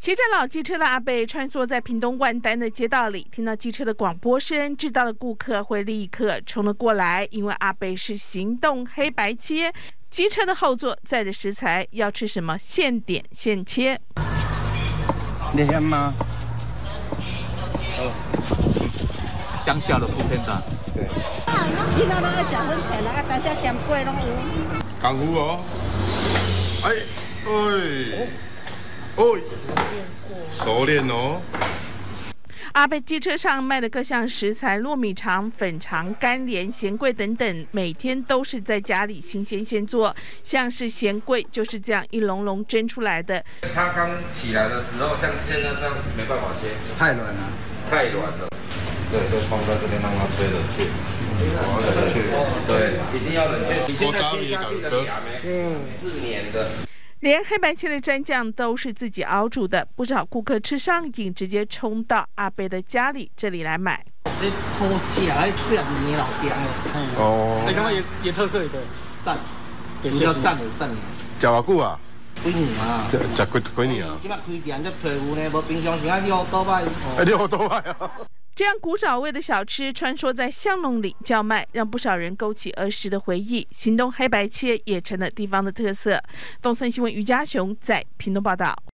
骑着老机车的阿伯穿梭在屏东万丹的街道里，听到机车的广播声，知道了顾客会立刻冲了过来。因为阿伯是行动黑白切，机车的后座载着食材，要吃什么现点现切。 你嫌吗？ 乡下的副片大。对。 听到那个食粉钱啦，大家咸粿拢有。 功夫哦，熟练哦。 阿伯机车上卖的各项食材，糯米肠、粉肠、干莲、咸粿等等，每天都是在家里新鲜现做。像是咸粿就是这样一笼笼蒸出来的。 它刚起来的时候，像现在这样没办法切， 太软了， 太软了。对，就放在这边让它吹冷却。冷却。对，一定要冷却。你现在切下去的夹没？是黏的。 连黑白切的蘸酱都是自己熬煮的，不少顾客吃上瘾，直接冲到阿伯的家里这里来买。 这好吃，还出来年老店的。 哦， 你看看也特色的，赞， 比较赞的赞。 食偌久啊？ 几年啊？ 食几年啊？ 今麦开店才找有呢，无平常时啊你好多摆。 你好多摆啊！ 这样古早味的小吃穿梭在巷弄里叫卖，让不少人勾起儿时的回忆。行动黑白切也成了地方的特色。东森新闻于家雄在屏东报道。